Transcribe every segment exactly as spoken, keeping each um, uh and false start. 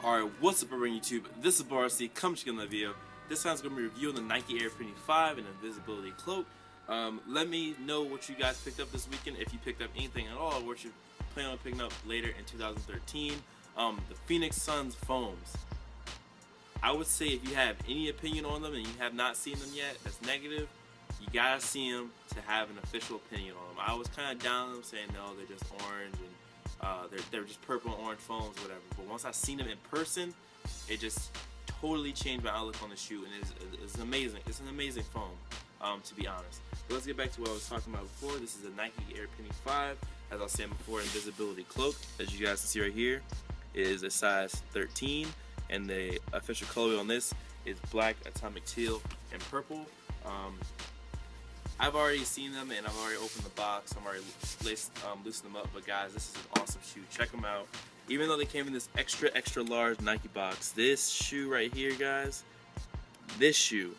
Alright, what's up everyone YouTube? This is Barcy, come check out the video. This time's going to be reviewing the Nike Air Penny five and Invisibility Cloak. Um, let me know what you guys picked up this weekend, if you picked up anything at all, or what you plan on picking up later in two thousand thirteen. Um, the Phoenix Suns foams. I would say if you have any opinion on them and you have not seen them yet, that's negative. You gotta see them to have an official opinion on them. I was kind of down on them saying no, they're just orange and Uh, they're, they're just purple and orange foams, whatever. But once I seen them in person, it just totally changed my outlook on the shoe, and it's, it's amazing. It's an amazing foam, um, to be honest. But let's get back to what I was talking about before. This is a Nike Air Penny five, as I was saying before, Invisibility Cloak. As you guys can see right here, it is a size thirteen, and the official colorway on this is black, atomic teal, and purple. Um, I've already seen them and I've already opened the box. I'm already laced, um, loosened them up. But guys, this is an awesome shoe. Check them out. Even though they came in this extra, extra large Nike box, this shoe right here, guys, this shoe,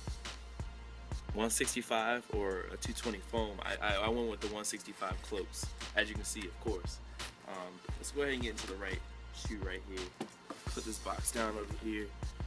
one sixty-five or a two twenty foam. I, I, I went with the one sixty-five cloaks, as you can see, of course. Um, let's go ahead and get into the right shoe right here. Put this box down over here.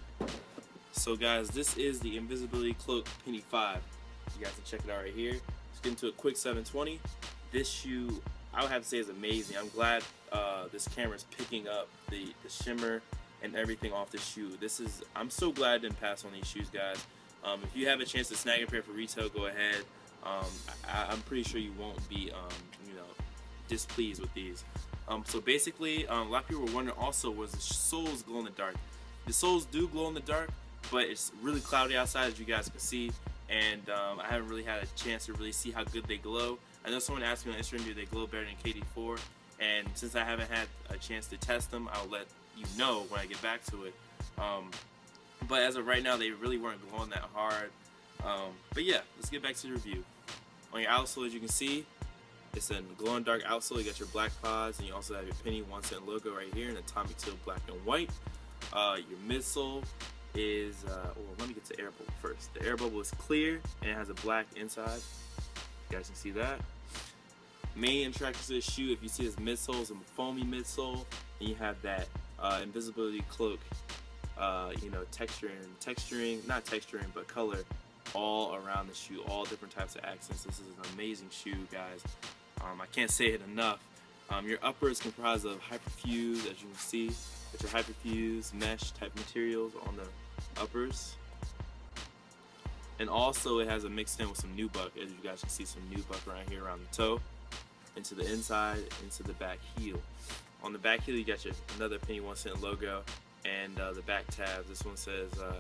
So guys, this is the Invisibility Cloak Penny five. You guys can check it out right here. Let's get into a quick seven twenty. This shoe, I would have to say, is amazing. I'm glad uh, this camera is picking up the, the shimmer and everything off the shoe. This is, I'm so glad I didn't pass on these shoes, guys. Um, if you have a chance to snag a pair for retail, go ahead. Um, I, I'm pretty sure you won't be, um, you know, displeased with these. Um, so basically, um, a lot of people were wondering also, was the soles glow in the dark? The soles do glow in the dark, but it's really cloudy outside, as you guys can see. And um, I haven't really had a chance to really see how good they glow. I know someone asked me on Instagram, do they glow better than K D four? And since I haven't had a chance to test them, I'll let you know when I get back to it. Um, but as of right now, they really weren't glowing that hard. Um, but yeah, let's get back to the review. On your outsole, as you can see, it's a glow in dark outsole. You got your black pods, and you also have your penny one cent logo right here in atomic teal, black and white. Uh, your midsole is, uh, well, let me get to air bubble first. The air bubble is clear and it has a black inside. You guys can see that. Main attraction to this shoe, if you see this midsole, is a foamy midsole, and you have that uh, Invisibility Cloak, uh, you know, texturing, texturing, not texturing, but color all around the shoe, all different types of accents. This is an amazing shoe, guys. Um, I can't say it enough. Um, your upper is comprised of hyperfuse, as you can see. It's your hyperfuse mesh type materials on the uppers, and also it has a mixed in with some nubuck, as you guys can see, some nubuck right here around the toe, into the inside, into the back heel. On the back heel, you got your another penny one cent logo, and uh, the back tabs. This one says, uh,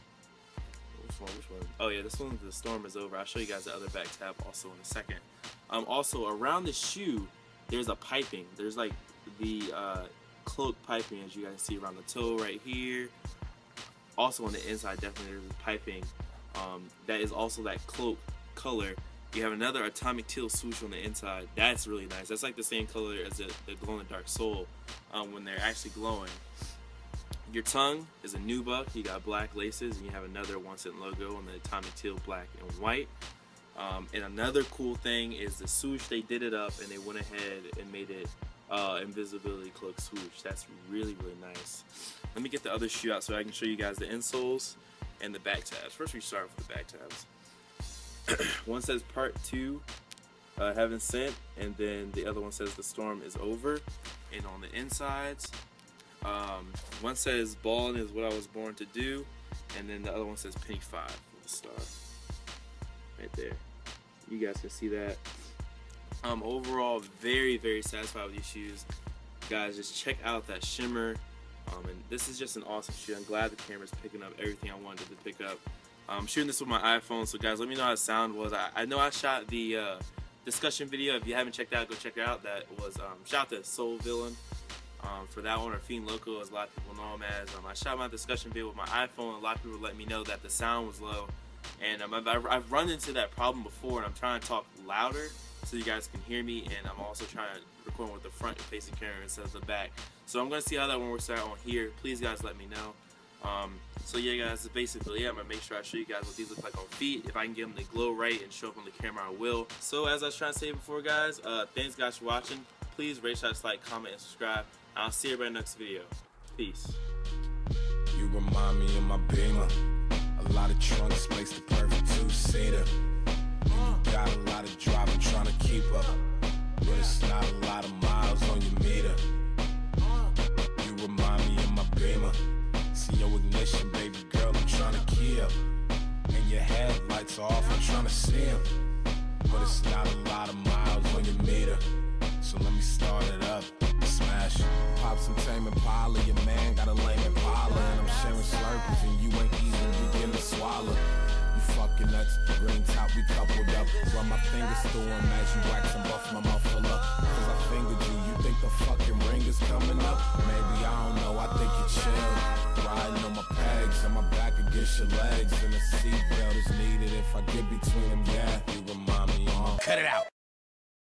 which one? Which one? Oh yeah, this one. The storm is over. I'll show you guys the other back tab also in a second. Um, also around the shoe, there's a piping. There's like the uh, cloak piping, as you guys see around the toe right here. Also on the inside, definitely there's a piping um, that is also that cloak color. You have another atomic teal swoosh on the inside. That's really nice. That's like the same color as the, the glow in the dark sole um, when they're actually glowing. Your tongue is a nubuck. You got black laces, and you have another one cent logo on the atomic teal, black and white. Um, and another cool thing is the swoosh. They did it up and they went ahead and made it uh, Invisibility Cloak swoosh. That's really, really nice. Let me get the other shoe out so I can show you guys the insoles and the back tabs. First, we start with the back tabs. One says part two, uh, heaven sent, and then the other one says the storm is over. And on the insides, um, one says balling is what I was born to do, and then the other one says penny five with the star right there. You guys can see that. Um, overall, very, very satisfied with these shoes. Guys, just check out that shimmer. Um, and this is just an awesome shoe. I'm glad the camera's picking up everything I wanted to pick up. I'm shooting this with my iPhone, so guys, let me know how the sound was. I, I know I shot the uh, discussion video. If you haven't checked it out, go check it out. That was um, shout out to Soul Villain um, for that one, or Fiend Loco, as a lot of people know him as. Um, I shot my discussion video with my iPhone, and a lot of people let me know that the sound was low. And um, I've, I've run into that problem before, and I'm trying to talk louder so you guys can hear me, and I'm also trying to record with the front facing camera instead of the back. So I'm going to see how that one works out on here. Please guys let me know. Um, so yeah guys, that's basically it. I'm going to make sure I show you guys what these look like on feet. If I can get them to glow right and show up on the camera, I will. So as I was trying to say before guys, uh, thanks guys for watching. Please rate, shot, like, comment, and subscribe. I'll see you in the next video. Peace. You remind me of my Beamer. A lot of trunk space, the perfect two-seater. And you got a lot of driving, trying to keep up, but it's not a lot of miles on your meter. You remind me of my Beamer. See your ignition, baby girl, I'm trying to key up. And your headlights are off, I'm trying to see them, but it's not a lot of miles on your meter. So let me start it up, smash. Pop some Tame Impala, your man got a lame Impala, and I'm sharing Slurpees and you ain't even begin to swallow. You fucking nuts, green top, we coupled up. Run my fingers through them as you wax and buff my muffler. Cause I fingered you, you think the fucking ring is coming up? Maybe, I don't know, I think you chill. Riding on my pegs and my back against your legs, and a seatbelt is needed if I get between them, yeah. You remind me of my... Cut it out!